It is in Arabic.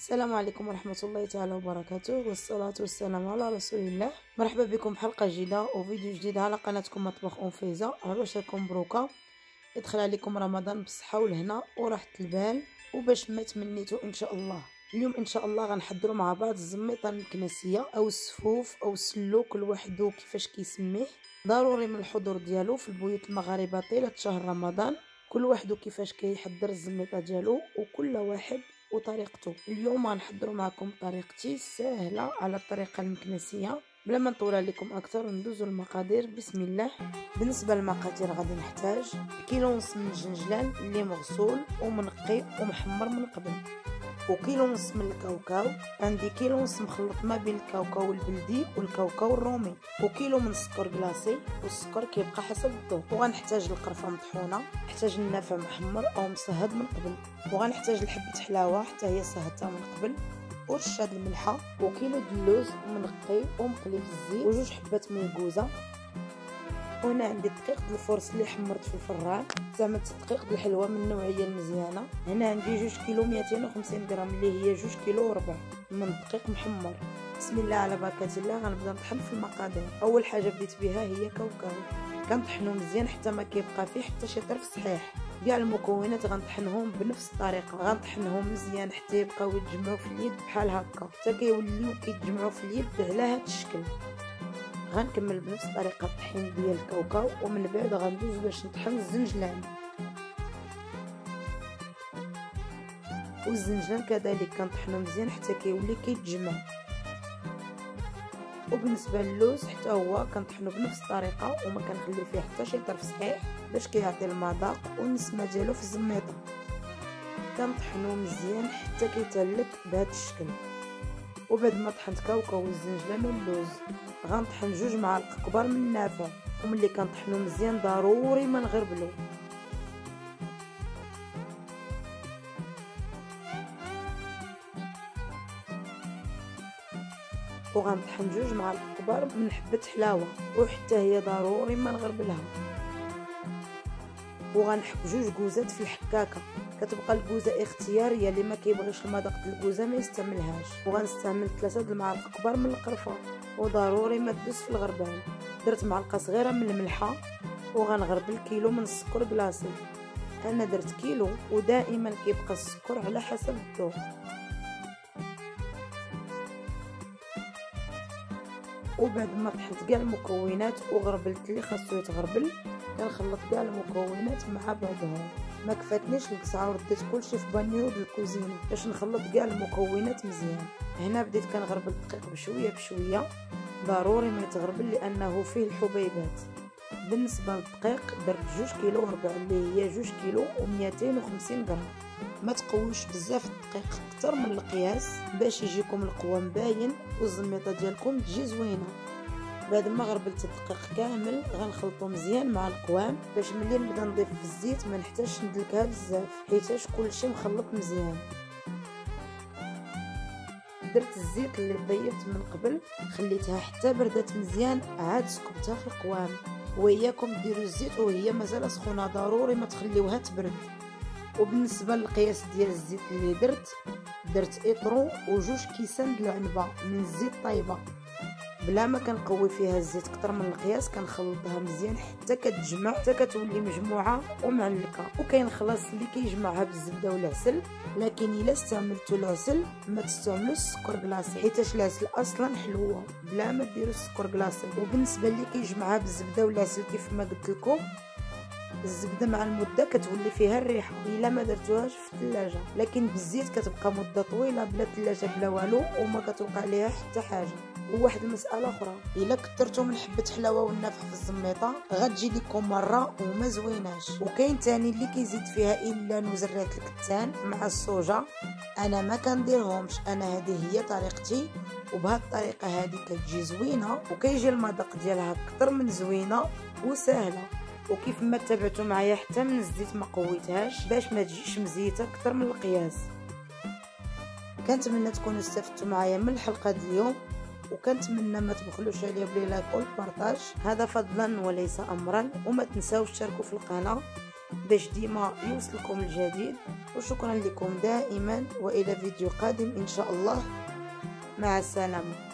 السلام عليكم ورحمة الله تعالى وبركاته، والصلاة والسلام على رسول الله. مرحبا بكم بحلقة جديدة وفيديو جديد على قناتكم مطبخ أم فايزة. باش راكم مبروكة، يدخل عليكم رمضان بالصحة والهنا وراحة البال وباش ما تمنيتو ان شاء الله. اليوم ان شاء الله غنحضروا مع بعض الزميطه المكنسيه او السفوف او السلو، كل واحد كيفاش كيسميه. ضروري من الحضور ديالو في البيوت المغاربه طيله شهر رمضان، كل واحد كيفاش كيحضر الزميطه ديالو وكل واحد وطريقته. اليوم غنحضروا معكم طريقتي سهله على الطريقه المكنسيه. بلا ما نطول عليكم اكثر ندوزوا المقادير. بسم الله. بالنسبه للمقادير غادي نحتاج كيلو ونص من الجنجلان اللي مغسول ومنقي ومحمر من قبل، وكيلو ونص من الكاوكاو. عندي كيلو ونص مخلط ما بين الكاوكاو البلدي والكاوكاو الرومي، وكيلو من السكر كلاصي، والسكر كيبقى حسب الذوق. وغنحتاج القرفه مطحونه، نحتاج النافع محمر او مصهد من قبل، وغنحتاج الحبه حلاوه حتى هي صهدتها من قبل، ورشاد الملحه، وكيلو د اللوز منقي ومقلي في الزيت، وجوج حبات ميغوزه. وهنا عندي دقيق د الفرص اللي حمرت في الفران، زعما التدقيق د الحلوه من النوعيه المزيانه. هنا عندي 2 كيلو 250 غرام اللي هي 2 كيلو وربع من الدقيق محمر. بسم الله على بركه الله. غنبدا نطحن في المقادير. اول حاجه بديت بها هي كاوكاو، كنطحنو مزيان حتى ما كيبقى فيه حتى شي طرف صحيح. كاع المكونات غنطحنهم بنفس الطريقه، غنطحنهم مزيان حتى يبقاو يتجمعوا في اليد بحال هكا، حتى كيوليو كيتجمعوا في اليد على هذا الشكل. غنكمل بنفس طريقه الطحين ديال الكاوكاو، ومن بعد غندوز باش نطحن الزنجلان. والزنجلان كذلك كنطحنو مزيان حتى كيولي كيتجمع. وبالنسبه للوز حتى هو كنطحنو بنفس الطريقه وما كنخليو فيه حتى شي طرف صحيح باش كيعطي المذاق والنسمه ديالو في الزميطه. كنطحنو مزيان حتى كيتهلك بهذا الشكل. وبعد ما طحنت كاوكاو والزنجلان واللوز غنطحن 2 معالق كبار من النافع، وملي كنطحنو مزيان ضروري ما نغربلو. وغنطحن 2 معالق كبار من حبه حلاوه، وحتى هي ضروري ما نغربلها. وغنحك 2 كوزات في الحكاكه، كتبقى الكوزه اختياريه، اللي ما كيبغيش المذاق ديال الكوزه ما يستعملهاش. وغنستعمل 3 د المعالق كبار من القرفه، وضروري ما تدوز في الغربال. درت معلقه صغيره من الملحه، وغنغربل كيلو من السكر كلاصي. انا درت كيلو، ودائما كيبقى السكر على حسب الذوق. وبعد ما طحنت كاع المكونات وغربلت اللي خاصو يتغربل، كنخلط كاع المكونات مع بعضهم. ما كفاتنيش القصعه ورديت كلشي في بانيو ديال الكوزينه باش نخلط كاع المكونات مزيان. هنا بديت كنغربل الدقيق بشويه بشويه، ضروري ما يتغربل لانه فيه الحبيبات. بالنسبه للدقيق درت 2 كيلو وربع اللي هي 2 كيلو و250 غرام. ما تقويوش بزاف الدقيق اكثر من القياس باش يجيكم القوام باين والزميطه ديالكم تجي زوينه. بعد ما غربلت الدقيق كامل غنخلطو مزيان مع القوام باش ملي نبدا نضيف في الزيت ما نحتاجش ندلكها بزاف حيتاش كلشي مخلط مزيان. درت الزيت اللي ضيفت من قبل، خليتها حتى بردات مزيان، عاد سكبتها في القوام. وياكم ديروا الزيت وهي مازال سخونه، ضروري ما تخليوها تبرد. وبالنسبه للقياس ديال الزيت اللي درت اطرو و2 كيسان د العنبه من الزيت طايبه. بلا ما كنقوي فيها الزيت اكثر من القياس، كنخلطها مزيان حتى كتجمع، حتى كتولي مجموعه ومعلكه. وكاين خلاص اللي كيجمعها بالزبده والعسل، لكن الا استعملتوا العسل ما تستعملوش السكر كلاصي حيتاش العسل اصلا حلوه، بلا ما ديروا السكر كلاصي. وبالنسبه اللي كيجمعها بالزبده والعسل كيف ما قلت لكم، الزبده مع المده كتولي فيها الريحه الا ما درتوهاش في الثلاجه، لكن بالزيت كتبقى مده طويله بلا ثلاجه بلا والو وما كتوقع ليها حتى حاجه. وواحد المساله اخرى، الا كثرتوا من حبه حلاوه والنافع في الزميطه غتجي لكم مره وما زويناش. وكاين تاني اللي كيزيد فيها الا نزرات الكتان مع الصوجه، انا ما كنديرهمش، انا هذه هي طريقتي، وبهذه الطريقه هذه كتجي زوينه وكيجي المذاق ديالها اكثر من زوينه وسهله. وكيف ما تابعتوا معايا حتى من الزيت ما قويتهاش باش ما تجيش مزيته اكثر من القياس. كنتمنى تكونوا استفدتوا معايا من الحلقه ديال اليوم، وكنتمنى ما تبخلوش عليا بلي لايك والبارطاج، هذا فضلا وليس امرا. وما تنساوش تشاركوا في القناه باش ديما يوصلكم الجديد. وشكرا لكم دائما، والى فيديو قادم ان شاء الله. مع السلامة.